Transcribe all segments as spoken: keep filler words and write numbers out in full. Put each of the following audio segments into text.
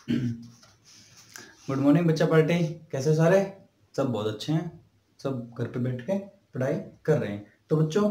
Good morning बच्चा party. कैसे सारे? सब बहुत अच्छे हैं। सब घर पे बैठ के पढ़ाई कर रहे हैं। तो बच्चों,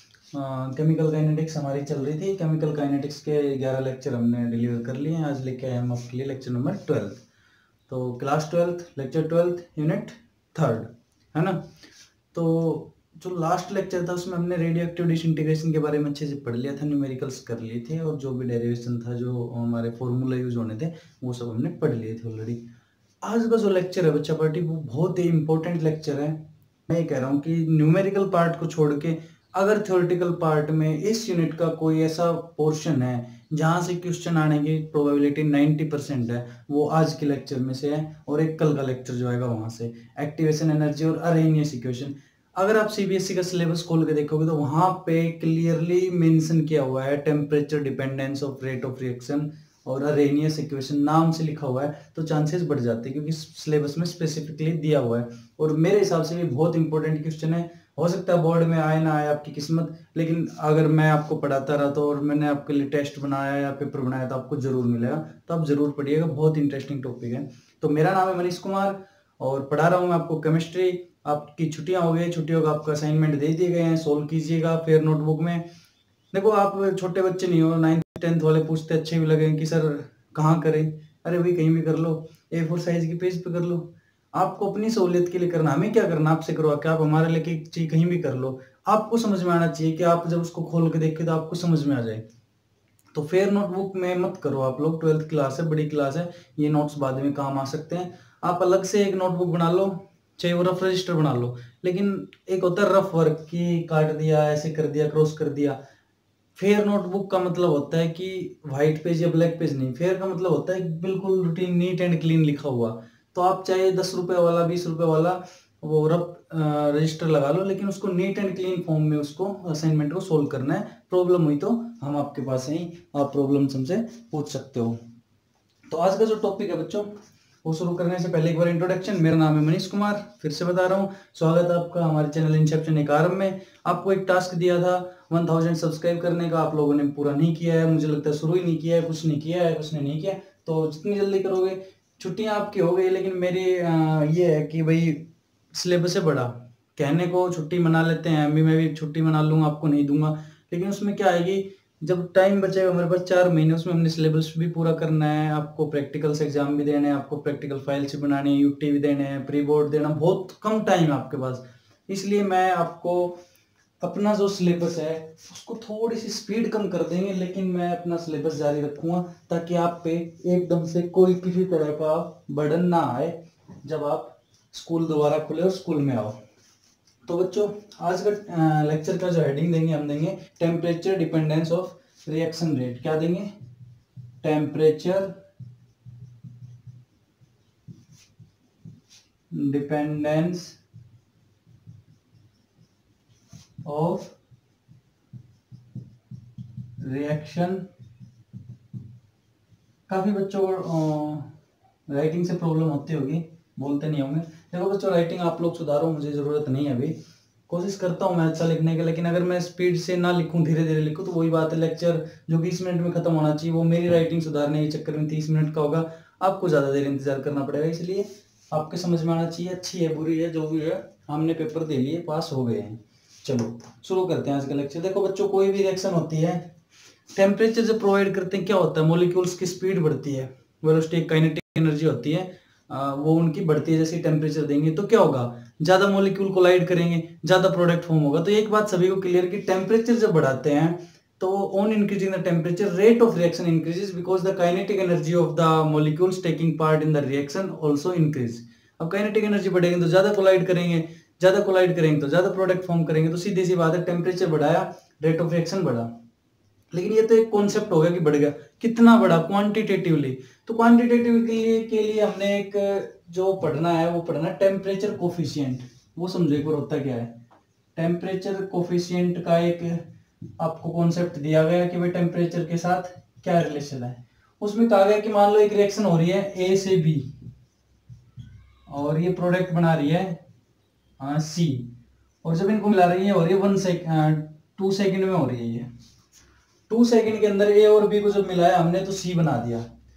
केमिकल काइनेटिक्स हमारी चल रही थी। केमिकल काइनेटिक्स के ग्यारह लेक्चर हमने डिलीवर कर लिए हैं। आज लेके आए हम आपके लिए लेक्चर नंबर ट्वेल्थ। तो class twelfth, lecture twelfth, unit third, है ना। तो जो लास्ट लेक्चर था उसमें हमने रेडियो एक्टिव डिसइंटीग्रेशन के बारे में अच्छे से पढ़ लिया था, न्यूमेरिकल्स कर लिए थे, और जो भी डेरिवेशन था, जो हमारे फॉर्मूला यूज होने थे, वो सब हमने पढ़ लिए थे ऑलरेडी। आज का जो लेक्चर है बच्चा पार्टी, वो बहुत ही इंपॉर्टेंट लेक्चर है। मैं ये कह रहा हूँ कि न्यूमेरिकल पार्ट को छोड़ के अगर थ्योरेटिकल पार्ट में इस यूनिट का कोई ऐसा पोर्शन है जहाँ से क्वेश्चन आने की प्रोबेबिलिटी नब्बे परसेंट है, वो आज के लेक्चर में से है। और एक कल का लेक्चर जो आएगा वहां से एक्टिवेशन एनर्जी और अरेनियस इक्वेशन। अगर आप सीबीएसई का सिलेबस खोल के देखोगे तो वहां पे क्लियरली मेंशन किया हुआ है temperature dependence of rate of reaction और अरेनियस इक्वेशन नाम से लिखा हुआ है, तो चांसेस बढ़ जाते हैं क्योंकि सिलेबस में स्पेसिफिकली दिया हुआ है। और मेरे हिसाब से भी बहुत इंपॉर्टेंट क्वेश्चन है। हो सकता है बोर्ड में आए ना आए, आपकी किस्मत, लेकिन अगर मैं आपको पढ़ाता रहा तो और मैंने आपके लिए टेस्ट बनाया या पेपर बनाया तो आपको जरूर मिलेगा। तो आप जरूर पढ़िएगा, बहुत इंटरेस्टिंग टॉपिक है। तो मेरा नाम है मनीष कुमार और पढ़ा रहा हूँ मैं आपको केमिस्ट्री। आपकी छुट्टियां हो गई, छुट्टियों का आपका असाइनमेंट दे दिए गए हैं, सोल्व कीजिएगा फिर नोटबुक में। देखो, आप छोटे बच्चे नहीं हो, नाइन्थ टेंथ वाले पूछते अच्छे भी लगे कि सर कहाँ करें। अरे भाई, कहीं भी कर लो, ए फोर साइज की पेज पे कर लो। आपको अपनी सहूलियत के लिए करना, हमें क्या करना आपसे करवा के, आप हमारे लेके चीज कहीं भी कर लो। आपको समझ में आना चाहिए कि आप जब उसको खोल के देखे तो आपको समझ में आ जाए। तो फेयर नोटबुक में मत करो आप लोग, ट्वेल्थ क्लास है, बड़ी क्लास है, ये नोट्स बाद में काम आ सकते हैं। आप अलग से एक नोटबुक बना लो, चाहे वो रफ रजिस्टर बना लो। लेकिन एक होता है रफ वर्क की, काट दिया, ऐसे कर दिया, क्रॉस कर दिया। फेयर नोटबुक का मतलब होता है कि व्हाइट पेज या ब्लैक पेज नहीं, फेयर का मतलब होता है बिल्कुल रूटीन, नीट एंड क्लीन लिखा हुआ। तो आप चाहे दस रुपए वाला, बीस रुपए वाला वो रफ रजिस्टर लगा लो, लेकिन उसको नीट एंड क्लीन फॉर्म में उसको असाइनमेंट को सोल्व करना है। प्रॉब्लम हुई तो हम आपके पास हैं, आप प्रॉब्लम हमसे पूछ सकते हो। तो आज का जो टॉपिक है बच्चों, वो शुरू करने से पहले एक बार इंट्रोडक्शन। मेरा नाम है मनीष कुमार, फिर से बता रहा हूँ, स्वागत है आपका हमारे चैनल इंसेप्शन एक आरंभ में। आपको एक टास्क दिया था वन थाउजेंड सब्सक्राइब करने का, आप लोगों ने पूरा नहीं किया है, मुझे लगता है शुरू ही नहीं किया है, कुछ नहीं किया है, कुछ ने नहीं किया। तो जितनी जल्दी करोगे, छुट्टियां आपकी हो गई, लेकिन मेरी ये है कि भाई सिलेबस है बड़ा, कहने को छुट्टी मना लेते हैं, अभी मैं भी छुट्टी मना लूंगा, आपको नहीं दूंगा, लेकिन उसमें क्या आएगी, जब टाइम बचेगा हमारे पास चार महीने, उसमें हमने सिलेबस भी पूरा करना है, आपको प्रैक्टिकल्स एग्जाम भी देने हैं, आपको प्रैक्टिकल फाइल्स भी बनानी है, यूटी भी देने हैं, प्री बोर्ड देना, बहुत कम टाइम है आपके पास। इसलिए मैं आपको अपना जो सिलेबस है उसको थोड़ी सी स्पीड कम कर देंगे, लेकिन मैं अपना सिलेबस जारी रखूंगा ताकि आप पे एकदम से कोई किसी तरह का बर्डन ना आए जब आप स्कूल दोबारा खुले और स्कूल में आओ। तो बच्चों, आज का लेक्चर का जो हेडिंग देंगे, हम देंगे temperature dependence of reaction rate. क्या देंगे? Temperature dependence of reaction. काफी बच्चों को राइटिंग से प्रॉब्लम होती होगी, बोलते नहीं होंगे। देखो बच्चों, राइटिंग आप लोग सुधारो, मुझे जरूरत नहीं है, अभी कोशिश करता हूँ मैं अच्छा लिखने की, लेकिन अगर मैं स्पीड से ना लिखूं, धीरे धीरे लिखूं, तो वही बात है, लेक्चर जो बीस मिनट में खत्म होना चाहिए वो मेरी राइटिंग सुधारने के चक्कर में तीस मिनट का होगा, आपको ज्यादा देर इंतजार करना पड़ेगा। इसलिए आपके समझ में आना चाहिए, अच्छी है बुरी है जो भी है, हमने पेपर दे लिए, पास हो गए हैं। चलो शुरू करते हैं आज का लेक्चर। देखो बच्चों, कोई भी रिएक्शन होती है, टेम्परेचर जब प्रोवाइड करते हैं क्या होता है, मॉलिक्यूल्स की स्पीड बढ़ती है, वेलोसिटी काइनेटिक एनर्जी होती है, आ, वो उनकी बढ़ती है। जैसे टेम्परेचर देंगे तो क्या होगा, ज्यादा मॉलिक्यूल कोलाइड करेंगे, ज्यादा प्रोडक्ट फॉर्म होगा। तो एक बात सभी को क्लियर कि टेम्परेचर जब बढ़ाते हैं तो on increasing the temperature rate of reaction increases because the kinetic energy of the molecules taking part in the reaction also increase. अब काइनेटिक एनर्जी बढ़ेगी तो ज्यादा कोलाइड करेंगे, ज्यादा कोलाइड करेंगे तो ज्यादा प्रोडक्ट फॉर्म करेंगे, तो सीधी सी बात है, टेम्परेचर बढ़ाया, रेट ऑफ रिएक्शन बढ़ा। लेकिन ये तो एक कॉन्सेप्ट हो गया कि बढ़ गया, कितना बड़ा क्वांटिटेटिवली। तो क्वांटिटेटिव के लिए के लिए हमने एक जो पढ़ना है वो पढ़ना है टेम्परेचर कोफिशिएंट। वो समझो एक बार होता क्या है। टेम्परेचर कोफिशिएंट का एक आपको कॉन्सेप्ट दिया गया कि भाई टेम्परेचर के साथ क्या रिलेशन है। उसमें कहा गया कि मान लो एक रिएक्शन हो रही है ए से बी और ये प्रोडक्ट बना रही है सी, और जब इनको मिला रही है हो रही है वन सेकंड टू सेकंड में हो रही है ये। टू सेकंड के अंदर ए और बी को जब मिलाया हमने तो सी बना दिया।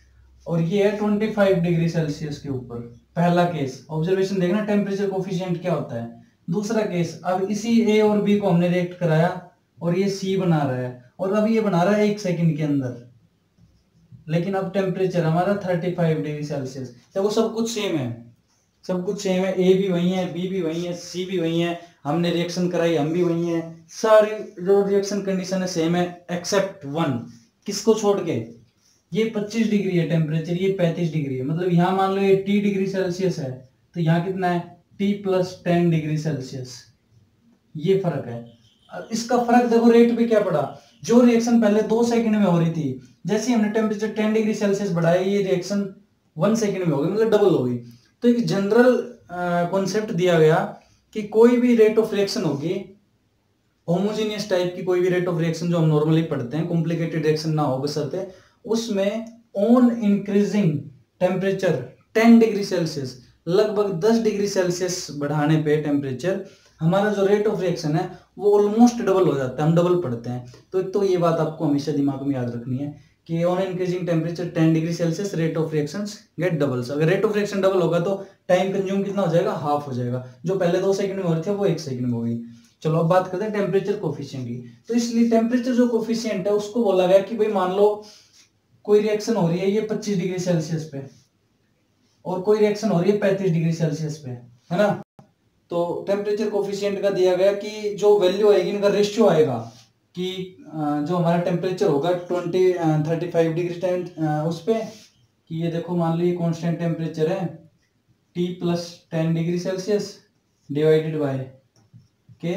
और ये है पच्चीस डिग्री सेल्सियस के ऊपर। पहला केस ऑब्जर्वेशन देखना टेम्परेचर कोफिशिएंट क्या होता है। दूसरा केस, अब इसी ए और बी को हमने रिएक्ट कराया और ये सी बना रहा है और अब ये बना रहा है एक सेकंड के अंदर, लेकिन अब टेम्परेचर हमारा पैंतीस डिग्री सेल्सियस। देखो सब कुछ सेम है, सब कुछ सेम है, ए भी वही है, बी भी वही है, सी भी वही है, हमने रिएक्शन कराई हम भी वही है, सारी जो रिएक्शन कंडीशन है सेम है एक्सेप्ट वन। किसको छोड़ के? ये पच्चीस डिग्री है टेम्परेचर, ये पैंतीस डिग्री है, मतलब यहाँ मान लो ये टी डिग्री सेल्सियस है तो यहाँ कितना है T plus ten degree Celsius, ये फर्क है। इसका फर्क देखो रेट पे क्या पड़ा, जो रिएक्शन पहले दो सेकंड में हो रही थी, जैसे हमने टेम्परेचर टेन डिग्री सेल्सियस बढ़ाया ये रिएक्शन वन सेकंड में हो गई, मतलब डबल हो गई। तो एक जनरल कॉन्सेप्ट दिया गया कि कोई भी रेट ऑफ रिएक्शन होगी होमोजेनियस टाइप की, कोई भी रेट ऑफ रिएक्शन जो हम नॉर्मली पढ़ते हैं, कॉम्प्लिकेटेड रिएक्शन ना हो बशर्ते उसमें on increasing temperature ten degree Celsius, लगभग दस डिग्री सेल्सियस बढ़ाने पे टेम्परेचर हमारा जो रेट ऑफ रिएक्शन है वो ऑलमोस्ट डबल हो जाता है, हम डबल पढ़ते हैं। तो एक तो ये बात आपको हमेशा दिमाग में याद रखनी है कि on increasing temperature ten degree Celsius rate of reactions get doubles. अगर रेट ऑफ रिएक्शन डबल होगा तो टाइम कंज्यूम कितना हो जाएगा, हाफ हो जाएगा, जो पहले दो सेकंड में हो रही थी वो एक सेकंड में हो गई। चलो अब बात करते हैं टेम्परेचर कोफिशिएंट की। तो इसलिए टेम्परेचर जो कोफिशिएंट है उसको बोला गया कि भाई मान लो कोई रिएक्शन हो रही है ये पच्चीस डिग्री सेल्सियस पे और कोई रिएक्शन हो रही है पैंतीस डिग्री सेल्सियस पे, है ना। तो टेम्परेचर कोफिशिएंट का दिया गया कि जो वैल्यू आएगी इनका रेशियो आएगा कि जो हमारा टेम्परेचर होगा twenty thirty five degree time उस पे कि ये देखो मान लो ये कांस्टेंट टेम्परेचर है T plus ten degree Celsius divided by K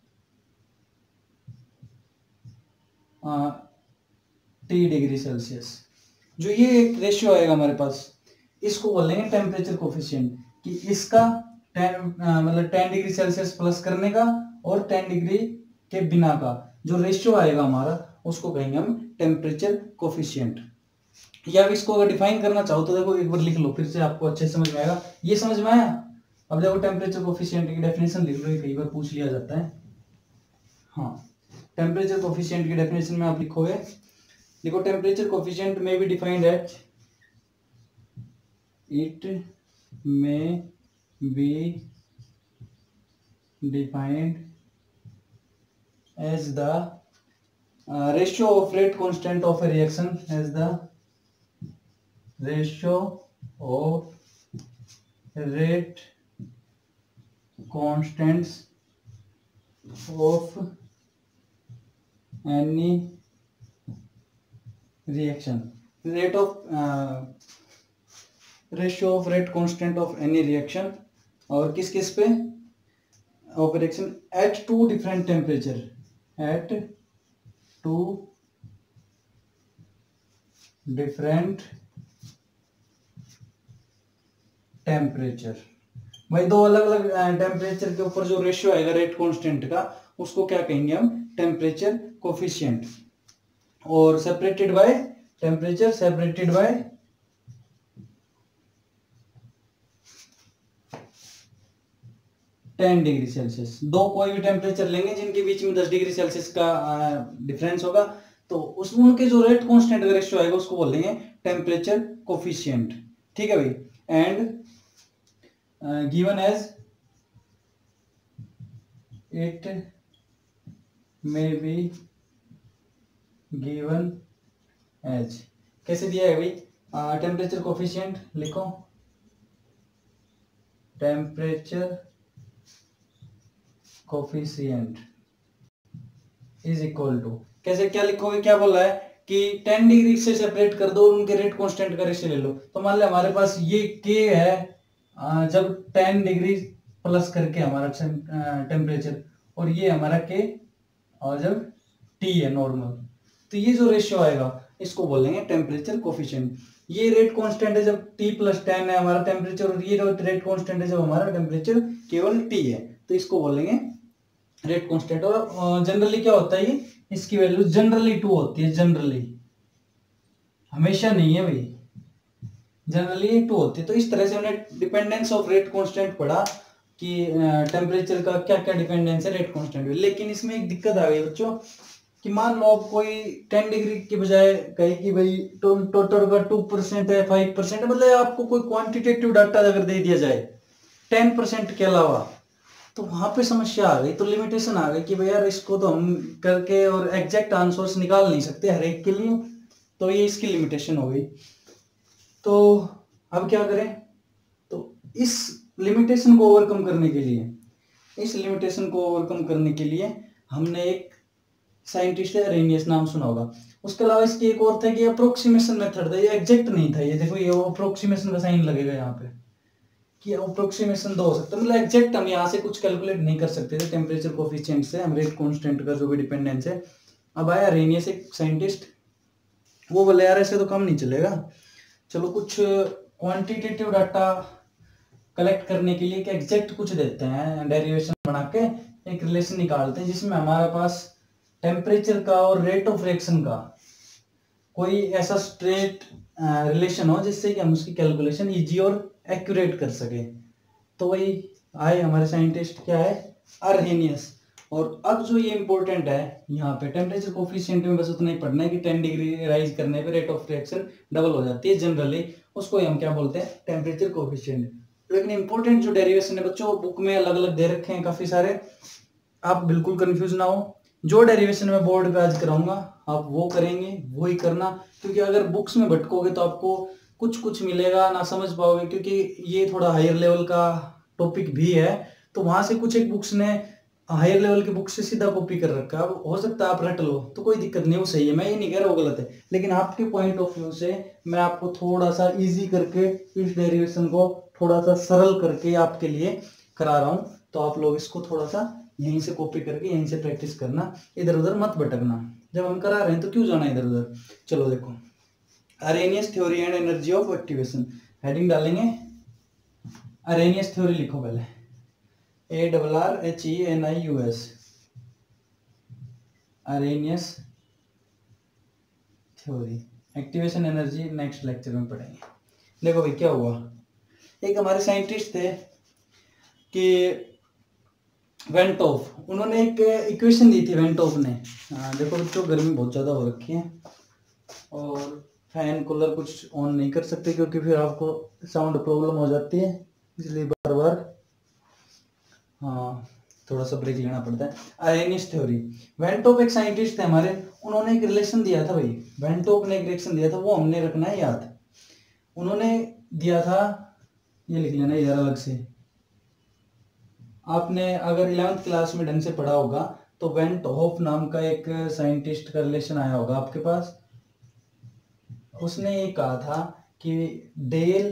T degree Celsius, जो ये एक रेशियो आएगा हमारे पास, इसको बोलेंगे टेम्परेचर कोफिशिएंट। कि इसका टेन मतलब टेन डिग्री सेल्सियस प्लस करने का और टेन डिग्री के बिना का जो रेशियो आएगा हमारा उसको कहेंगे हम टेम्परेचर कोफिशिएंट। या इसको अगर डिफाइन करना चाहो तो देखो एक बार लिख लो, फिर से आपको अच्छे समझ में आएगा। ये समझ में आया? अब देखो टेम्परेचर कोफिशिएंट की डेफिनेशन लिख लो, कई बार पूछ लिया जाता है। हाँ, टेम्परेचर कोफिशिएंट की डेफिनेशन में आप लिखोगे, देखो temperature coefficient may be defined as it may be defined as the uh, ratio of rate constant of a reaction as the ratio of rate constants of any reaction, rate of uh, ratio of rate constant of any reaction और किस किस पे of reaction at two different temperature at two different temperature। भाई दो अलग अलग temperature के ऊपर जो रेशियो आएगा रेट कांस्टेंट का उसको क्या कहेंगे हम, टेम्परेचर कोफिशिएंट। और separated by temperature separated by ten degree Celsius. दो कोई भी टेम्परेचर लेंगे जिनके बीच में दस डिग्री सेल्सियस का डिफरेंस होगा तो उसमें उनके जो रेट कांस्टेंट का रेशियो आएगा उसको बोल देंगे टेम्परेचर कोफिशिएंट। ठीक है भाई। And given as it may be given as, कैसे दिया है भाई, टेम्परेचर कोफिशिएंट लिखो, temperature coefficient is equal to, कैसे क्या लिखोगे, क्या बोल रहा है कि टेन डिग्री से सेपरेट कर दो और उनके रेट कांस्टेंट का रेशियो ले लो। तो मान लो हमारे पास ये के है, जब टेन डिग्री प्लस करके हमारा टेम्परेचर और ये हमारा के और जब टी है नॉर्मल, तो ये जो रेशियो आएगा इसको बोलेंगे टेम्परेचर कोफिशिएंट। ये रेट कांस्टेंट है जब टी प्लस टेन है हमारा टेम्परेचर और ये रेट कांस्टेंट है जब हमारा टेम्परेचर केवल टी है, तो इसको बोलेंगे रेट कांस्टेंट। और जनरली क्या होता है ये, इसकी वैल्यू जनरली टू होती है, जनरली, हमेशा नहीं है भाई, जनरली टू होती है। तो इस तरह से हमने डिपेंडेंस ऑफ रेट कांस्टेंट पढ़ा कि टेम्परेचर का क्या क्या डिपेंडेंस है रेट कांस्टेंट में। लेकिन इसमें एक दिक्कत आ गई बच्चों कि मान लो आप कोई टेन डिग्री की बजाय कहे कि भाई टोटल का टू परसेंट है, फाइव परसेंट है, मतलब आपको कोई क्वांटिटेटिव डाटा अगर दे दिया जाए टेन परसेंट के अलावा, तो वहां पे समस्या आ गई, तो लिमिटेशन आ गई कि भाई यार इसको तो हम करके और एग्जैक्ट आंसर्स निकाल नहीं सकते हर एक के लिए, तो ये इसकी लिमिटेशन हो गई। तो अब क्या करें, तो इस लिमिटेशन को ओवरकम करने के लिए इस लिमिटेशन को ओवरकम करने के लिए हमने एक साइंटिस्ट है अरेनियस, नाम सुना होगा। उसके अलावा इसकी एक और था कि अप्रोक्सीमेशन मेथड था, ये एग्जैक्ट नहीं था, ये देखो ये अप्रोक्सीमेशन का साइन लगेगा यहाँ पे कि अप्रोक्सीमेशन दो हो सकता है, मतलब एग्जैक्ट हम यहाँ से कुछ कैलकुलेट नहीं कर सकते थे टेम्परेचर कोफिशिएंट से, हम रेट कांस्टेंट का जो भी डिपेंडेंस है। अब आया अरेनियस एक साइंटिस्ट, वो बोले यार ऐसे तो काम नहीं चलेगा, चलो कुछ क्वांटिटेटिव डाटा कलेक्ट करने के लिए एक एग्जैक्ट कुछ देते हैं, डेरिवेशन बना के एक रिलेशन निकालते हैं जिसमें हमारे पास टेम्परेचर का और रेट ऑफ रिएक्शन का कोई ऐसा स्ट्रेट रिलेशन हो जिससे कि हम उसकी कैलकुलेशन इजी और एक्यूरेट कर सके। तो वही आए हमारे साइंटिस्ट, क्या है, अरहेनियस। और अब जो ये इंपॉर्टेंट है यहाँ पे टेम्परेचर कोफिशिएंट में बस उतना ही पढ़ना है कि टेन डिग्री राइज करने पे रेट ऑफ रिएक्शन डबल हो जाती है जनरली, उसको हम क्या बोलते हैं, टेम्परेचर कोफिशिएंट। लेकिन इंपॉर्टेंट जो डेरिवेशन है बच्चों बुक में अलग अलग दे रखे हैं काफी सारे, आप बिल्कुल कंफ्यूज ना हो, जो डेरिवेशन मैं बोर्ड पे आज कराऊंगा आप वो करेंगे, वो ही करना, क्योंकि अगर बुक्स में भटकोगे तो आपको कुछ कुछ मिलेगा ना समझ पाओगे, क्योंकि ये थोड़ा हायर लेवल का टॉपिक भी है, तो वहां से कुछ एक बुक्स ने हायर लेवल की बुक से सीधा कॉपी कर रखा है, हो सकता है आप रट लो तो कोई दिक्कत नहीं, वो सही है, मैं ये नहीं कह रहा वो गलत है, लेकिन आपके पॉइंट ऑफ व्यू से मैं आपको थोड़ा सा इजी करके इस डेरिवेशन को थोड़ा सा सरल करके आपके लिए करा रहा हूँ, तो आप लोग इसको थोड़ा सा यहीं से कॉपी करके यहीं से प्रैक्टिस करना, इधर उधर मत भटकना, जब हम करा रहे हैं तो क्यों जाना इधर उधर। चलो देखो, Arrhenius theory and energy of activation, heading डालेंगे, अरेनियस थ्योरी लिखो पहले, A double R H E N I U S, Arrhenius theory, activation energy next lecture में पढ़ेंगे। देखो भाई क्या हुआ, एक हमारे साइंटिस्ट थे कि वेंटोफ, उन्होंने एक इक्वेशन दी थी वेंटोफ ने। आ, देखो बच्चों गर्मी बहुत ज़्यादा हो रखी है और फैन कूलर कुछ ऑन नहीं कर सकते क्योंकि फिर आपको साउंड प्रॉब्लम हो जाती है, इसलिए बार बार हाँ थोड़ा सा ब्रेक लेना पड़ता है। अरेनियस थ्योरी, वेंटोफ एक साइंटिस्ट थे हमारे, उन्होंने एक रिलेशन दिया था भाई, वेंटोफ ने एक रिलेशन दिया था, वो हमने रखना है याद। उन्होंने दिया था, ये लिख लेना इधर अलग से, आपने अगर इलेवेंथ क्लास में ढंग से पढ़ा होगा तो वेंटहोफ नाम का एक साइंटिस्ट का रिलेशन आया होगा आपके पास, उसने ये कहा था कि del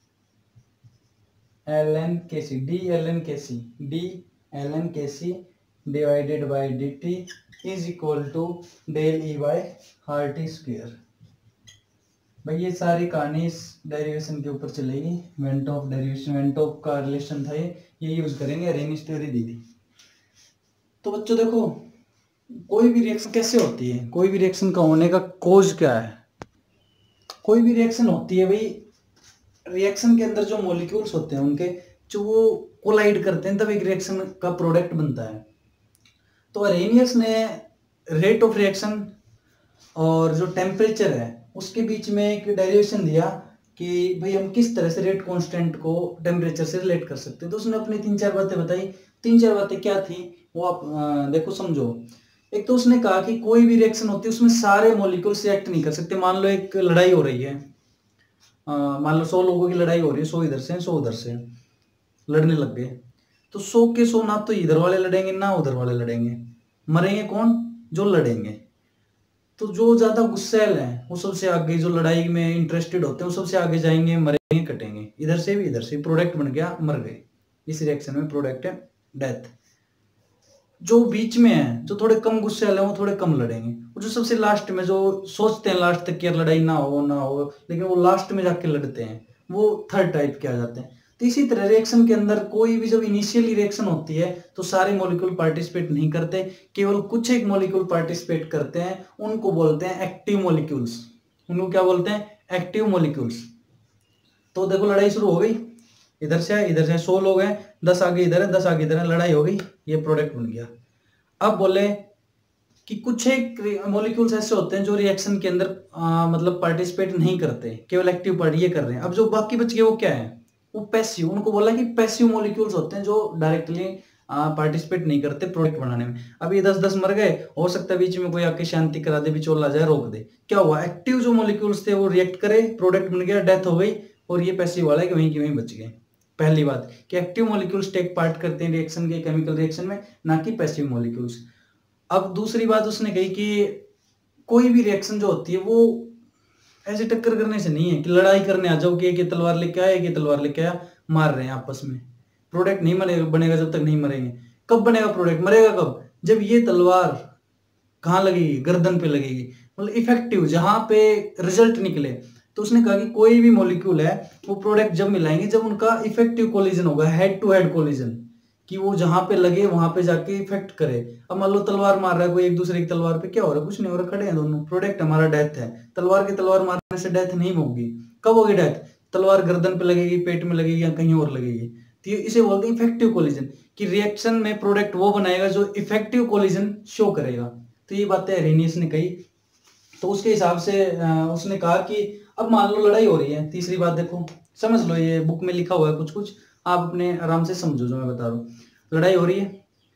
L N K C, D L N K C, D L N K C divided by D T is equal to del E by R T square. भाई ये सारी कहानी इस डेरिवेशन के ऊपर चलेगी, वेंटोफ डेरिवेशन, वेंटोफ का रिलेशन था ये ये यूज करेंगे, अरेनियस थ्योरी दी थी। तो बच्चों देखो, कोई भी रिएक्शन कैसे होती है, कोई भी रिएक्शन का होने का कोज क्या है, कोई भी रिएक्शन होती है भाई, रिएक्शन के अंदर जो मॉलिक्यूल्स होते हैं उनके जो वो कोलाइड करते हैं तब एक रिएक्शन का प्रोडक्ट बनता है। तो अरेनियस ने रेट ऑफ रिएक्शन और जो टेम्परेचर है उसके बीच में एक डेरिवेशन दिया कि भाई हम किस तरह से रेट कांस्टेंट को टेम्परेचर से रिलेट कर सकते हैं। तो उसने अपनी तीन चार बातें बताई, तीन चार बातें क्या थी वो आप आ, देखो समझो। एक तो उसने कहा कि कोई भी रिएक्शन होती है उसमें सारे मॉलिक्यूल्स रिएक्ट नहीं कर सकते। मान लो एक लड़ाई हो रही है, मान लो सौ लोगों की लड़ाई हो रही है, सौ इधर से सौ उधर से लड़ने लग गए, तो सौ के सौ ना तो इधर वाले लड़ेंगे ना उधर वाले लड़ेंगे, मरेंगे कौन, जो लड़ेंगे। तो जो ज्यादा गुस्सैल है वो सबसे आगे, जो लड़ाई में इंटरेस्टेड होते हैं वो सबसे आगे जाएंगे, मरेंगे कटेंगे, इधर से भी इधर से, प्रोडक्ट बन गया, मर गए। इस रिएक्शन में प्रोडक्ट है डेथ। जो बीच में है, जो थोड़े कम गुस्सैल है वो थोड़े कम लड़ेंगे, और जो सबसे लास्ट में जो सोचते हैं लास्ट तक कि लड़ाई ना हो ना हो लेकिन वो लास्ट में जाके लड़ते हैं, वो थर्ड टाइप के आ जाते हैं। तो इसी तरह रिएक्शन के अंदर कोई भी जब इनिशियली रिएक्शन होती है तो सारे मॉलिक्यूल पार्टिसिपेट नहीं करते, केवल कुछ एक मॉलिक्यूल पार्टिसिपेट करते हैं, उनको बोलते हैं एक्टिव मॉलिक्यूल्स। उनको क्या बोलते हैं, एक्टिव मॉलिक्यूल्स। तो देखो लड़ाई शुरू हो गई, इधर से इधर से सौ लोग हैं, दस आगे इधर है दस आगे इधर है, लड़ाई हो गई, ये प्रोडक्ट बन गया। अब बोले कि कुछ एक मॉलिक्यूल्स ऐसे होते हैं जो रिएक्शन के अंदर आ, मतलब पार्टिसिपेट नहीं करते, केवल एक्टिव पार्ट ये कर रहे हैं। अब जो बाकी बच गए वो क्या है, वो पैसिव। उनको बोला कि पैसिव मॉलिक्यूल्स होते हैं जो डायरेक्टली पार्टिसिपेट नहीं करते प्रोडक्ट बनाने में। अब ये दस दस मर गए, हो सकता है बीच में कोई आके शांति करा दे, बिचौल आ जाए, रोक दे। क्या हुआ, एक्टिव जो मॉलिक्यूल्स थे वो रिएक्ट करे, प्रोडक्ट बन गया, डेथ हो गई, और ये पैसिव वाला है कि वहीं के वहीं बच गए। पहली बात कि एक्टिव मॉलिक्यूल्स टेक पार्ट करते हैं रिएक्शन के, केमिकल रिएक्शन में, ना कि पैसिव मॉलिक्यूल्स। अब दूसरी बात उसने कही कि कोई भी रिएक्शन जो होती है वो ऐसे टक्कर करने से नहीं है कि लड़ाई करने आ जाओ कि एक ये तलवार लेके आया, एक ये तलवार लेके आया, मार रहे हैं आपस में। प्रोडक्ट नहीं बनेगा बनेगा जब तक नहीं मरेंगे। कब बनेगा प्रोडक्ट, मरेगा कब, जब ये तलवार कहाँ लगेगी, गर्दन पे लगेगी, मतलब इफेक्टिव जहां पे रिजल्ट निकले। तो उसने कहा कि कोई भी मॉलिक्यूल है वो प्रोडक्ट जब मिलाएंगे जब उनका इफेक्टिव कोलिजन होगा, हेड टू हेड कोलिजन, कि वो जहां पे लगे वहां पे जाके इफेक्ट करे। अब मान लो तलवार मार रहा है कोई एक दूसरे की तलवार पे, क्या हो रहा है, कुछ नहीं हो रहा, खड़े हैं दोनों, प्रोडक्ट हमारा डेथ है। तलवार की तलवार मारने से डेथ नहीं होगी। कब होगी डेथ, तलवार गर्दन पे लगेगी, पेट में लगेगी, या कहीं और लगेगी। तो इसे बोलते हैं इफेक्टिव कोलिजन, कि रिएक्शन में प्रोडक्ट वो बनाएगा जो इफेक्टिव कोलिजन शो करेगा। तो ये बातें अरेनियस ने कही। तो उसके हिसाब से उसने कहा कि अब मान लो लड़ाई हो रही है, तीसरी बात देखो, समझ लो, ये बुक में लिखा हुआ है कुछ कुछ, आप अपने आराम से समझो जो मैं बता रहा हूँ। लड़ाई हो रही है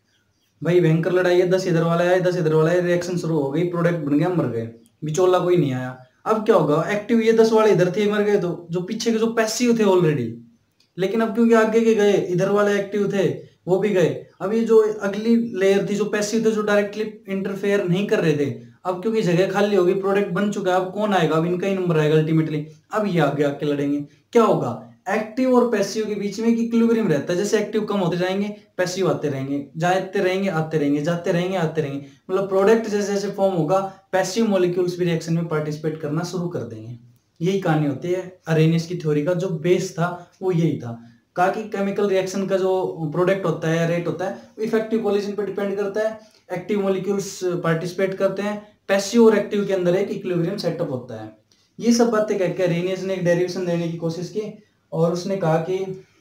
भाई, भयंकर लड़ाई है, दस इधर वाला है, दस इधर वाला है, रिएक्शन शुरू हो गई, प्रोडक्ट बन गया, मर गए, बिचौला कोई नहीं आया। अब क्या होगा, एक्टिव ये दस वाले इधर थे, मर गए, तो जो पीछे के जो पैसिव थे ऑलरेडी, लेकिन अब क्योंकि आगे के गए, इधर वाले एक्टिव थे वो भी गए। अब ये जो अगली लेयर थी जो पैसिव थे, जो डायरेक्टली इंटरफेयर नहीं कर रहे थे, अब क्योंकि जगह खाली होगी, प्रोडक्ट बन चुका है, अब कौन आएगा, अब इनका ही नंबर आएगा अल्टीमेटली। अब ये आगे आके लड़ेंगे। क्या होगा, एक्टिव और पैसिव के बीच में इक्विलिब्रियम रहता है। जैसे एक्टिव कम होते जाएंगे, पैसिव आते रहेंगे, जाते रहेंगे, आते रहेंगे, जाते रहेंगे, आते रहेंगे, मतलब प्रोडक्ट जैसे जैसे फॉर्म होगा, पैसिव मॉलिक्यूल्स भी रिएक्शन में पार्टिसिपेट करना शुरू कर देंगे। यही कहानी होती है अरेनियस की थ्योरी का। जो बेस था वो यही था, कहा कि केमिकल रिएक्शन का जो प्रोडक्ट होता है या रेट होता है वो इफेक्टिव कोलिजन पर डिपेंड करता है। एक्टिव मॉलिक्यूल्स पार्टिसिपेट करते हैं, पैसिव और एक्टिव के अंदर एक इक्विलिब्रियम सेटअप होता है। ये सब बातें कहकर अरेनियस ने एक डेरिवेशन देने की कोशिश की, और उसने कहा कि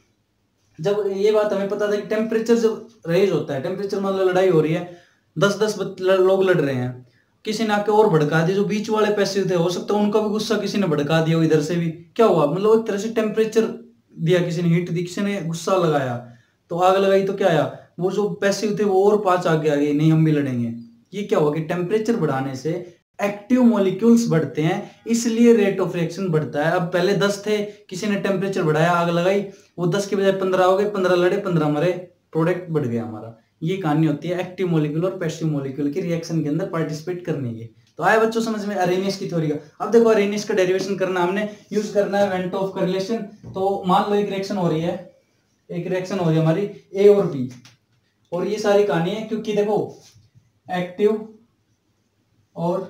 जब ये बात हमें पता था कि टेम्परेचर जब रेज होता है, टेम्परेचर मान लो लड़ाई हो रही है, दस दस लोग लड़ रहे हैं, किसी ने आके और भड़का दिया, जो बीच वाले पैसिव थे हो सकता है उनका भी गुस्सा किसी ने भड़का दिया, इधर से भी क्या हुआ, मतलब एक तरह से टेम्परेचर दिया, किसी ने हीट दी, किसी ने गुस्सा लगाया, तो आग लगाई, तो क्या आया, वो जो पैसिव थे वो और पांच आगे आ गए, नहीं हम भी लड़ेंगे। ये क्या हुआ कि टेम्परेचर बढ़ाने से एक्टिव मॉलिक्यूल्स बढ़ते हैं, इसलिए रेट ऑफ रिएक्शन बढ़ता है। अब पहले दस थे, किसी ने टेम्परेचर बढ़ाया, आग लगाई, वो दस के बजाय पंद्रह हो गए, पंद्रह लड़े, पंद्रह मरे, प्रोडक्ट बढ़ गया हमारा। ये कहानी होती है एक्टिव मॉलिक्यूल और पैसिव मॉलिक्यूल की रिएक्शन के अंदर पार्टिसिपेट करने की। तो आया बच्चों समझ में अरेनियस की थ्योरी का। अब देखो अरेनियस का डेरिवेशन करना, हमने यूज करना है वेन टॉफ का रिलेशन। तो मान लो एक रिएक्शन हो रही है, एक रिएक्शन हो रही है हमारी ए और बी, और ये सारी कहानी है क्योंकि देखो एक्टिव और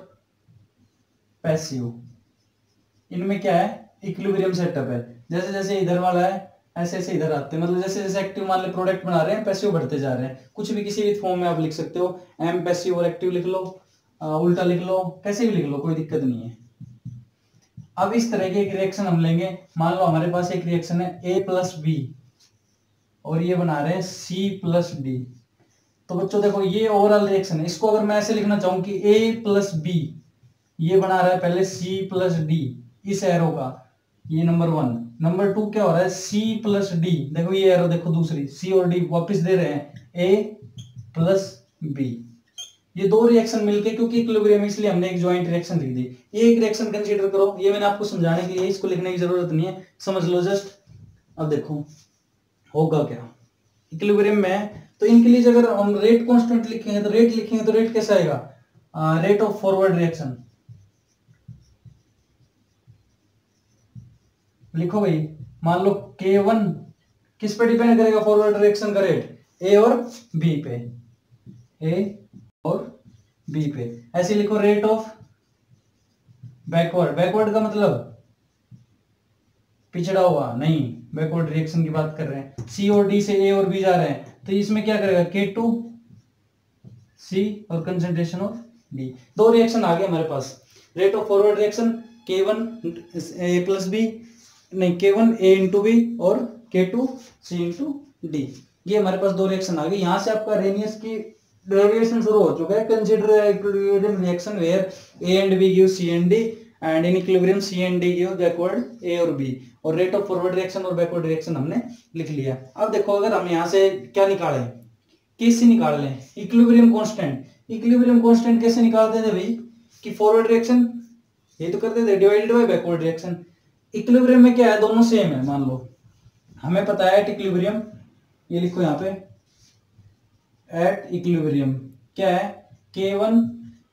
पैसिव, इनमें क्या है, इक्विलिब्रियम सेटअप है। जैसे जैसे इधर वाला है ऐसे ऐसे इधर आते हैं, मतलब जैसे जैसे एक्टिव मान ले प्रोडक्ट बना रहे हैं, पैसिव बढ़ते जा रहे हैं। कुछ भी किसी भी फॉर्म में आप लिख सकते हो, एम पैसिव और एक्टिव लिख लो, आ, उल्टा लिख लो, कैसे भी लिख लो, कोई दिक्कत नहीं है। अब इस तरह के एक रिएक्शन हम लेंगे, मान लो हमारे पास एक रिएक्शन है ए प्लस बी, और ये बना रहे हैं सी प्लस डी। तो बच्चों देखो ये ओवरऑल रिएक्शन है, इसको अगर मैं ऐसे लिखना चाहूं कि ए प्लस बी, ये बना रहा है पहले सी प्लस डी, इस एरो का, ये नंबर वन। नंबर टू क्या हो रहा है, सी प्लस डी, देखो ये एरो देखो दूसरी, सी और डी वापस दे रहे हैं ए प्लस बी। ये दो रिएक्शन मिलके, क्योंकि इक्विलिब्रियम इसलिए हमने एक ज्वाइंट रिएक्शन लिख दी। ये एक रिएक्शन कंसीडर करो, ये मैंने आपको समझाने के लिए, इसको लिखने की जरूरत नहीं है, समझ लो जस्ट। अब देखो होगा क्या इक्विलिब्रियम में, तो इनके लिए अगर हम रेट कांस्टेंट लिखेंगे तो रेट लिखेंगे तो रेट कैसा आएगा, रेट ऑफ फॉरवर्ड रिएक्शन लिखो भाई। मान लो के वन किस पे डिपेंड करेगा, फॉरवर्ड रिएक्शन का रेट, ए और बी पे, ए और बी पे। ऐसे लिखो रेट ऑफ बैकवर्ड, बैकवर्ड का मतलब पिछड़ा हुआ नहीं, बैकवर्ड रिएक्शन की बात कर रहे हैं। सी और डी से ए और बी जा रहे हैं, तो इसमें क्या करेगा, के टू सी और कंसंट्रेशन ऑफ डी, दो रिएक्शन आ गए हमारे पास। Rate of forward reaction K one A plus B, नहीं के वन ए इंटू बी और के टू सी इंटू डी, ये हमारे पास दो रिएक्शन आ गए। यहां से आपका अरेनियस की डेरिवेशन शुरू हो चुका है। Consider equilibrium reaction where A and B give C and D and in equilibrium C and D give backward A और बी, और रेट ऑफ फॉरवर्ड रिएक्शन और बैकवर्ड रिएक्शन हमने लिख लिया। अब देखो अगर हम यहाँ से क्या निकालें, कैसे निकाल लें इक्विलिब्रियम कांस्टेंट। इक्विलिब्रियम कांस्टेंट कैसे निकालते थे भाई कि फॉरवर्ड रिएक्शन ये तो करते थे divided by backward reaction. Equilibrium में क्या है, दोनों सेम है। मान लो हमें पता है एट इक्विलिब्रियम, ये लिखो यहाँ पे एट इक्विलिब्रियम क्या है, के वन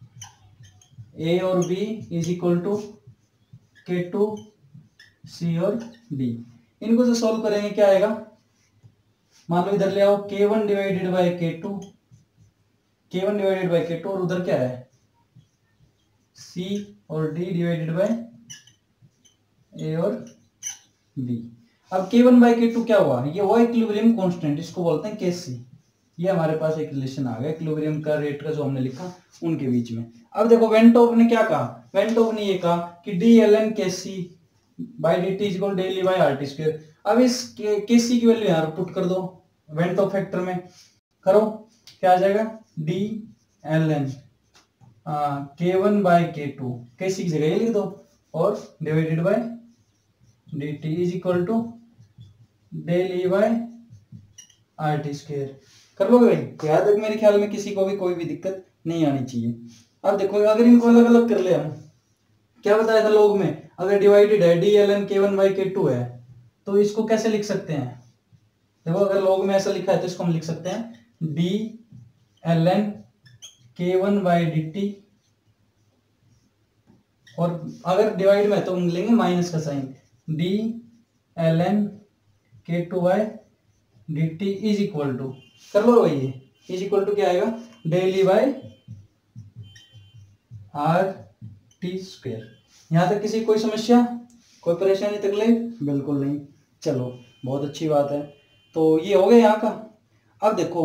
ए और B is equal to K two C और डी। इनको जो सॉल्व करेंगे क्या आएगा, मान लो इधर ले आओ K one divided by K two, K one divided by K two, और उधर क्या है सी और डी डिवाइडेड बाय ए और बी। अब के वन बाय के टू क्या हुआ, ये हुआ इक्विलिब्रियम कांस्टेंट, इसको बोलते हैं के सी। ये हमारे पास एक रिलेशन आ गया इक्विलिब्रियम का रेट का जो हमने लिखा उनके बीच में। अब देखो वेंटोव ने क्या कहा, वेंटोव ने ये कहा कि D L N K C by D T is equal del E by R T square. अब इस के सी की वैल्यू यहाँ पुट कर दो वेंटोव फैक्टर में, करो क्या आ जाएगा D L N K one by K two, K C की जगह ये लिख दो, और divided by D T is equal to del E by R T square. कर लोगे भाई, याद रख मेरे ख्याल में किसी को भी कोई भी दिक्कत नहीं आनी चाहिए। अब देखो अगर इनको अलग अलग कर ले, हम क्या बताया था लोग में, अगर डिवाइडेड है D L N K one by K two है तो इसको कैसे लिख सकते हैं, देखो अगर लोग में ऐसा लिखा है तो इसको हम लिख सकते हैं D L N K one by D T, और अगर डिवाइड में तो हम लेंगे माइनस का sign, D L N K two by D T is equal to, कर लो भाई ये इज इक्वल टू क्या आएगा del E by R T square. यहां तक किसी कोई समस्या कोई परेशानी तकलीफ बिल्कुल नहीं, चलो बहुत अच्छी बात है। तो ये हो गया यहाँ का। अब देखो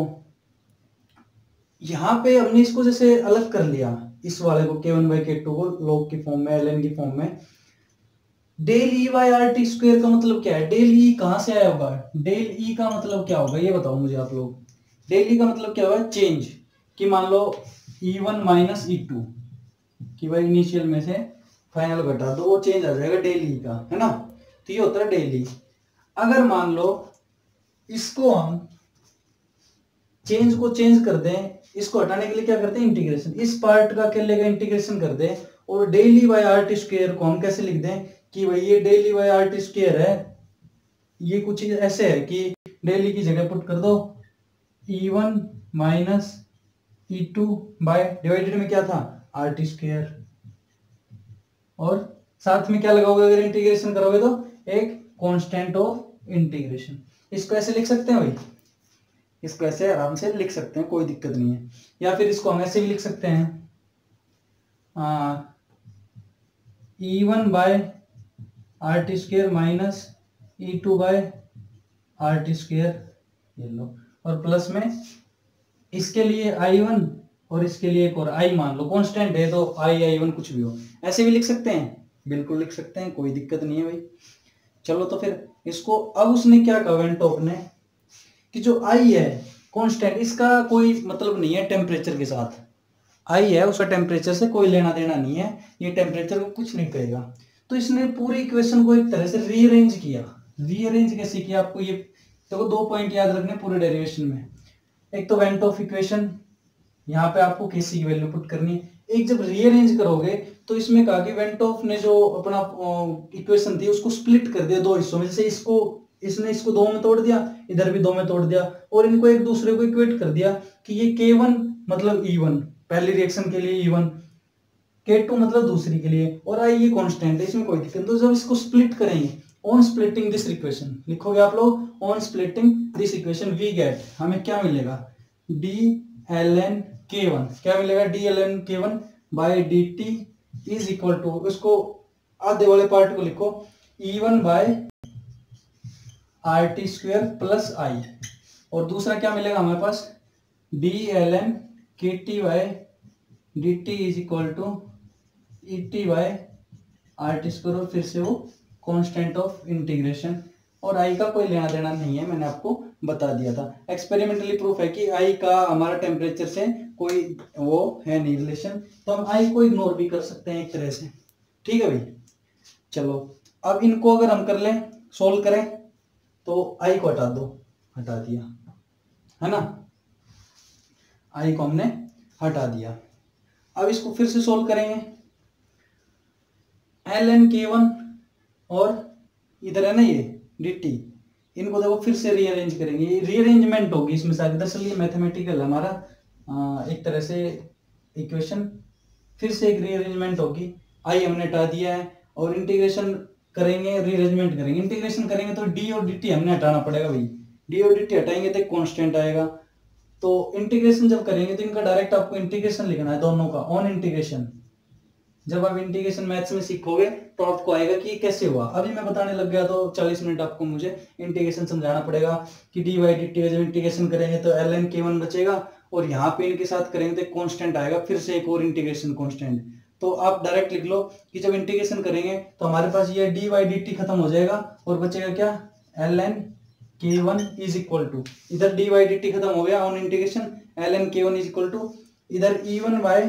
यहाँ पे हमने इसको जैसे अलग कर लिया, इस वाले को K one by K two को लॉग की फॉर्म में, एल एन की फॉर्म में। Del E by R T square का मतलब क्या है, डेल ई कहां से आया होगा, डेल ई का मतलब क्या होगा ये बताओ मुझे आप लोग। डेल ई का मतलब क्या होगा, चेंज, कि मान लो E one minus E two कि भाई इनिशियल में से फाइनल घटा दो, वो चेंज आ जाएगा डेल ई का, है ना। तो ये होता है डेल ई। अगर मान लो इसको हम चेंज को चेंज कर दें, इसको हटाने के लिए क्या करते हैं इंटीग्रेशन, इस पार्ट का क्या लेगा इंटीग्रेशन कर दें, और del E by R T square को हम कैसे लिख दें कि भाई ये del E by R T square है, ये कुछ ऐसे है कि डेली की जगह पुट कर दो E one minus E two by divided में क्या था आर टी स्क्वायर, और साथ में क्या लगाओगे अगर इंटीग्रेशन करोगे तो एक कांस्टेंट ऑफ इंटीग्रेशन। इसको ऐसे लिख सकते हैं भाई, इसको ऐसे आराम से लिख सकते हैं, कोई दिक्कत नहीं है। या फिर इसको हम ऐसे भी लिख सकते हैं E one by R T square minus E two by R T square, ये लो, और प्लस में इसके लिए आई वन और इसके लिए एक और आई मान लो, कांस्टेंट है तो आई आई वन कुछ भी हो, ऐसे भी लिख सकते हैं, बिल्कुल लिख सकते हैं, कोई दिक्कत नहीं है भाई। चलो तो फिर इसको, अब उसने क्या कहा वेंटोव ने कि जो आई है कांस्टेंट, इसका कोई मतलब नहीं है टेम्परेचर के साथ, आई है उसका टेम्परेचर से कोई लेना देना नहीं है, ये टेम्परेचर को कुछ नहीं कहेगा। तो इसने पूरी इक्वेशन को एक तरह से रीअरेंज किया। रीअरेंज कैसे किया, आपको ये देखो दो पॉइंट याद रखने पूरे डेरिवेशन में। एक तो वेंटोव इक्वेशन, यहाँ पे आपको केसी की वैल्यू पुट करनी है। एक जब रीअरेंज करोगे तो इसमें कहा कि वेंटोव ने जो अपना इक्वेशन थी उसको स्प्लिट कर दिया दो हिस्सों में, जैसे इसको इसने इसको दो में तोड़ दिया, इधर भी दो में तोड़ दिया, और इनको एक दूसरे को इक्वेट कर दिया कि ये के वन मतलब ई वन पहली रिएक्शन के लिए ई वन, के टू मतलब दूसरी के लिए, और आई ये कांस्टेंट है, इसमें कोई दिक्कत नहीं। तो जब इसको स्प्लिट करेंगे ऑन स्प्लिटिंग दिस इक्वेशन, लिखोगे आप लोग on splitting this equation we get, हमें क्या मिलेगा D L N K one, क्या मिलेगा D L N K one by D T is equal to, उसको आधे वाले पार्ट को लिखो E one by R T square plus I, और दूसरा क्या मिलेगा हमारे पास D L N K T by D T is equal to E T by R T square, और फिर से वो कांस्टेंट ऑफ इंटीग्रेशन और आई का कोई लेना देना नहीं है, मैंने आपको बता दिया था। एक्सपेरिमेंटली प्रूफ है कि आई का हमारा टेम्परेचर से कोई वो है नहीं रिलेशन, तो हम आई को इग्नोर भी कर सकते हैं एक तरह से। ठीक है भाई, चलो अब इनको अगर हम कर लें, सोल्व करें, तो आई को हटा दो, हटा दिया है ना, आई को हमने हटा दिया। अब इसको फिर से सोल्व करेंगे, एल एन के वन और इधर है ना ये डी टी, इनको देखो फिर से रीअरेंज करेंगे, ये रीअरेंजमेंट होगी इसमें सारी, दरअसल ये मैथमेटिकल हमारा आ, एक तरह से इक्वेशन, फिर से एक रीअरेंजमेंट होगी। आई हमने हटा दिया है और इंटीग्रेशन करेंगे, रीअरेंजमेंट करेंगे। इंटीग्रेशन करेंगे तो डी और डी टी हमने हटाना पड़ेगा भाई, डी और डी टी हटाएंगे तो कांस्टेंट आएगा। तो इंटीग्रेशन जब करेंगे तो इनका डायरेक्ट आपको इंटीग्रेशन लिखना है दोनों का, ऑन इंटीग्रेशन। जब आप इंटीग्रेशन मैथ्स में सीखोगे तो आपको आएगा कि कैसे हुआ। अभी मैं बताने लग गया तो चालीस मिनट आपको मुझे इंटीग्रेशन समझाना पड़ेगा कि डी वाई डी टी जब इंटीग्रेशन करेंगे तो एल एन के वन बचेगा और यहाँ पे इनके साथ करेंगे तो कांस्टेंट आएगा, फिर से एक और इंटीग्रेशन कांस्टेंट। तो आप डायरेक्ट लिख लो कि जब इंटीग्रेशन करेंगे तो हमारे पास ये डी वाई डी टी खत्म हो जाएगा और बचेगा क्या, L N K one is equal to, इधर डी वाई डी टी खत्म हो गया on integration, L N K one is equal to इधर E one by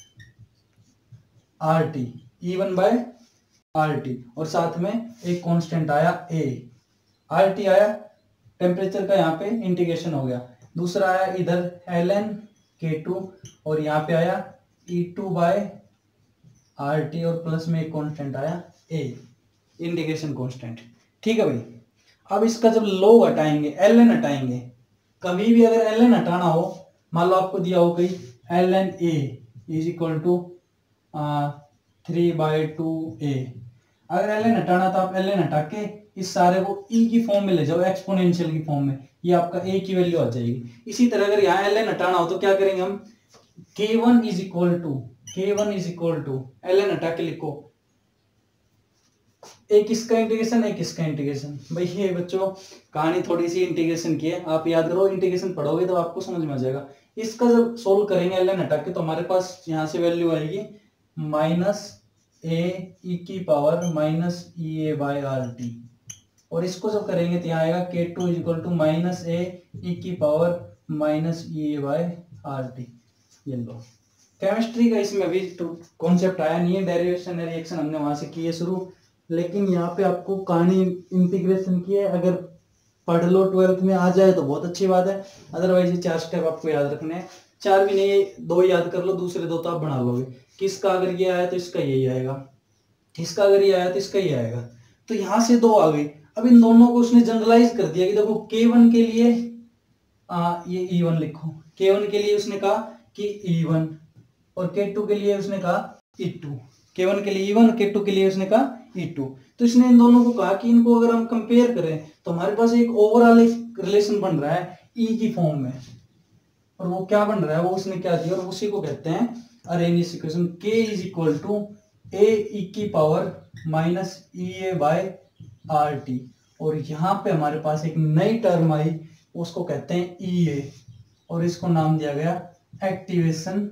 R T, E one by R T, और साथ में एक कांस्टेंट आया ए, आर टी आया, टेम्परेचर का यहाँ पे इंटीग्रेशन हो गया। दूसरा आया इधर एल एन के टू और यहाँ पे आया E two by R T और प्लस में एक कांस्टेंट आया ए, इंटीग्रेशन कांस्टेंट। ठीक है भाई, अब इसका जब लोग हटाएंगे, एल एन हटाएंगे, कभी भी अगर एल एन हटाना हो, मान लो आपको दिया हो कहीं L N A is equal to three by two A, अगर एल एन हटाना तो आप एल एन हटा के इस सारे को ई की फॉर्म में ले जाओ, एक्सपोनेंशियल की फॉर्म में, ये आपका ए की वैल्यू आ जाएगी। इसी तरह अगर यहाँ एल एन हटाना हो तो क्या करेंगे हम, K one is equal to K one is equal to L N हटा के लिखो, एक इसका इंटीग्रेशन एक इसका इंटीग्रेशन। भाई ये बच्चों कहानी थोड़ी सी इंटीग्रेशन की है, आप याद करो, इंटीग्रेशन पढ़ोगे तो आपको समझ में आ जाएगा। इसका जब सोल्व करेंगे एल एन हटा के तो हमारे पास यहाँ से वैल्यू आएगी माइनस ए ई की power minus E A by R T, और इसको जब करेंगे तो यहाँ आएगा K two is equal to minus A ई की power minus E A by R T. ये लो, केमिस्ट्री का इसमें अभी कॉन्सेप्ट आया नहीं है, डेरिवेशन रिएक्शन हमने वहां से किए शुरू, लेकिन यहाँ पे आपको कहानी इंटीग्रेशन की है। अगर पढ़ लो ट्वेल्थ में आ जाए तो बहुत अच्छी बात है, अदरवाइज ये चार स्टेप आपको याद रखने हैं, चार भी नहीं दो याद कर लो, दूसरे दो तो आप बना लोगे कि इसका अगर ये आया तो इसका यही आएगा, इसका अगर ये आया तो इसका ये आएगा। तो यहाँ से दो आ गई, अब इन दोनों को उसने जनरलाइज कर दिया कि देखो के वन के लिए आ, ये ई वन लिखो, के वन के लिए उसने कहा कि ई वन और के टू के लिए उसने कहा ई टू, के वन के लिए ई वन, के टू के लिए उसने कहा ई टू। तो इसने इन दोनों को कहा कि इनको अगर हम कंपेयर करें तो हमारे पास एक ओवरऑल एक रिलेशन बन रहा है ई की फॉर्म में, और वो क्या बन रहा है, वो उसने क्या दिया और उसी को कहते हैं arranging equation. K is equal to A ई की power minus E A by R T, और यहाँ पे हमारे पास एक नई टर्म आई, उसको कहते हैं ई ए, और इसको नाम दिया गया एक्टिवेशन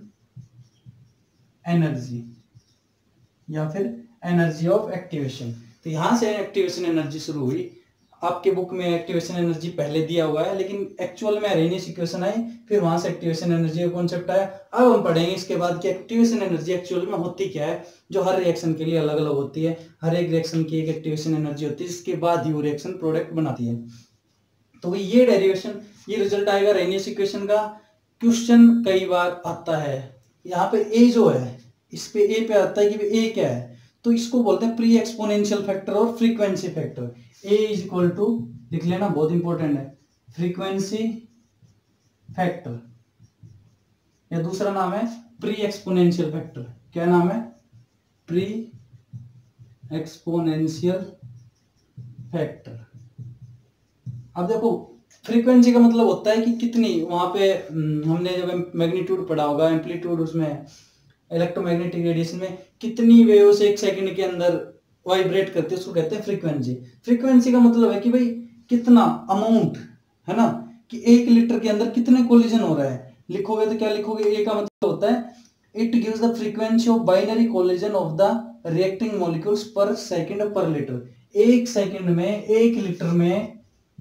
एनर्जी या फिर एनर्जी ऑफ एक्टिवेशन। तो यहां से एक्टिवेशन एनर्जी शुरू हुई। आपके बुक में एक्टिवेशन एनर्जी पहले दिया हुआ है, लेकिन एक्चुअल में अरेनियस इक्वेशन आई, फिर वहां से एक्टिवेशन एनर्जी का कॉन्सेप्ट आया। अब हम पढ़ेंगे इसके बाद कि एक्टिवेशन एनर्जी एक्चुअल में होती क्या है, जो हर रिएक्शन के लिए अलग अलग होती है। हर एक रिएक्शन की एक एक्टिवेशन एनर्जी होती है, जिसके बाद ही वो रिएक्शन प्रोडक्ट बनाती है। तो ये डेरिवेशन, ये रिजल्ट आएगा अरेनियस इक्वेशन का। क्वेश्चन कई बार आता है, यहाँ पे ए जो है, इस पे ए पे आता है कि ए क्या है, तो इसको बोलते हैं प्री एक्सपोनेंशियल फैक्टर और frequency factor. A is equal to, लिख लेना, बहुत इंपॉर्टेंट है, फ्रीक्वेंसी फैक्टर, या दूसरा नाम है प्री एक्सपोनेंशियल फैक्टर। क्या नाम है, प्री एक्सपोनेंशियल फैक्टर। अब देखो फ्रीक्वेंसी का मतलब होता है कि कितनी, वहां पे हमने जब मैग्नीट्यूड पढ़ा होगा, एम्पलीट्यूड, उसमें इलेक्ट्रोमैग्नेटिक रेडिएशन में कितनी वेव्स एक सेकंड के अंदर वाइब्रेट करते हैं, उसको कहते हैं फ्रीक्वेंसी। फ्रीक्वेंसी का मतलब है कि भाई कितना अमाउंट है ना, कि एक लीटर के अंदर कितने कोलिजन हो रहा है। लिखोगे तो क्या लिखोगे, ए का मतलब होता है it gives the frequency of binary collision of the reacting molecules per second per litre. एक सेकंड में एक लीटर में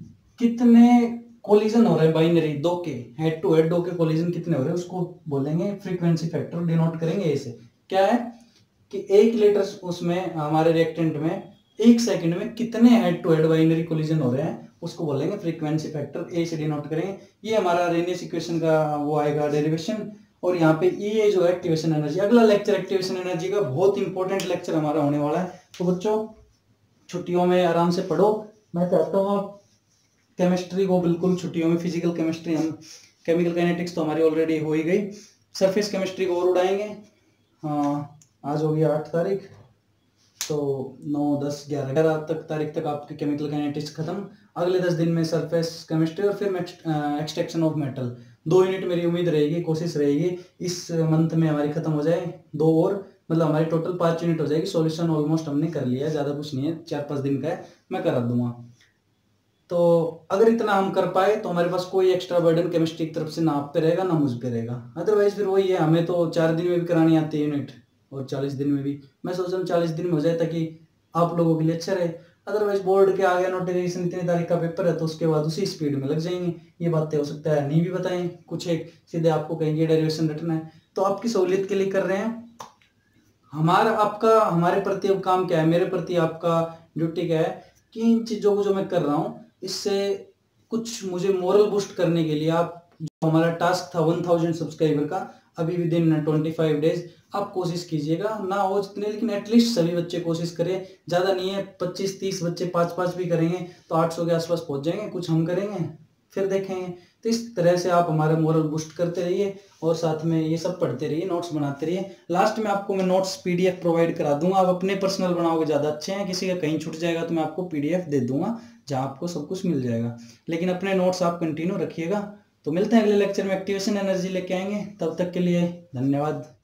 कितने कोलिजन हो रहे हैं बाइनरी दो के, हेड टू हेड दो के कोलिजन कितने हो रहे हैं, उसको बोलेंगे फ्रीक्वेंसी फैक्टर, डिनोट करेंगे ए से। क्या है कि एक लीटर उसमें हमारे रिएक्टेंट में एक सेकंड में कितने head to head binary collision हो रहे हैं, उसको बोलेंगे फ्रीक्वेंसी फैक्टर, ए से डिनोट करेंगे। ये हमारा अरेनियस इक्वेशन का वो आएगा डेरिवेशन। और यहाँ पे ये जो है एक्टिवेशन एनर्जी। अगला लेक्चर एक्टिवेशन एनर्जी का बहुत इंपॉर्टेंट लेक्चर हमारा होने वाला है। तो बच्चों छुट्टियों में आराम से पढ़ो। मैं चाहता हूँ आप केमिस्ट्री को बिल्कुल छुट्टियों में, फिजिकल केमिस्ट्री, हम केमिकल काइनेटिक्स तो हमारी ऑलरेडी हो ही गई, सरफेस केमिस्ट्री को और उड़ाएंगे। हाँ, आज हो गया आठ तारीख, तो नौ दस ग्यारह ग्यारह तक तारीख तक आपके केमिकल काइनेटिक्स खत्म। अगले दस दिन में सरफेस केमिस्ट्री और फिर एक्सट्रैक्शन ऑफ मेटल। दो यूनिट मेरी उम्मीद रहेगी, कोशिश रहेगी इस मंथ में हमारी खत्म हो जाए, दो और, मतलब हमारी टोटल पाँच यूनिट हो जाएगी। सॉल्यूशन ऑलमोस्ट हमने कर लिया है, ज़्यादा कुछ नहीं है, चार पाँच दिन का है, मैं करा दूंगा। तो अगर इतना हम कर पाए तो हमारे पास कोई एक्स्ट्रा बर्डन केमिस्ट्री की तरफ से ना आप पे रहेगा ना मुझ पे रहेगा। अदरवाइज फिर वही है, हमें तो चार दिन में भी करानी आती है यूनिट और चालीस दिन में भी। मैं सोच रहा हूँ चालीस दिन में हो जाए ताकि आप लोगों के लिए अच्छा रहे। अदरवाइज बोर्ड के आगे नोटिफिकेशन इतनी तारीख का पेपर है तो उसके बाद उसी स्पीड में लग जाएंगे। ये बातें हो सकता है नहीं भी बताएं, कुछ एक सीधे आपको कहेंगे डेरिवेशन रटना है, तो आपकी सहूलियत के लिए कर रहे हैं। हमारा आपका हमारे प्रति अब काम क्या है, मेरे प्रति आपका ड्यूटी क्या है कि इन चीज़ों को जो मैं कर रहा हूँ इससे कुछ मुझे मोरल बूस्ट करने के लिए, आप जो हमारा टास्क था वन थाउजेंड सब्सक्राइबर का, अभी within twenty five days आप कोशिश कीजिएगा। ना हो जितने, लेकिन एटलीस्ट सभी बच्चे कोशिश करें। ज़्यादा नहीं है, पच्चीस तीस बच्चे पाँच पाँच भी करेंगे तो आठ सौ के आसपास पहुंच जाएंगे। कुछ हम करेंगे फिर देखेंगे। तो इस तरह से आप हमारे मोरल बूस्ट करते रहिए और साथ में ये सब पढ़ते रहिए, नोट्स बनाते रहिए। लास्ट में आपको मैं नोट्स पीडीएफ प्रोवाइड करा दूंगा। आप अपने पर्सनल बनाओगे ज़्यादा अच्छे हैं, किसी का कहीं छूट जाएगा तो मैं आपको पीडीएफ दे दूंगा जहाँ आपको सब कुछ मिल जाएगा। लेकिन अपने नोट्स आप कंटिन्यू रखिएगा। तो मिलते हैं अगले लेक्चर में, एक्टिवेशन एनर्जी लेके आएंगे। तब तक के लिए धन्यवाद।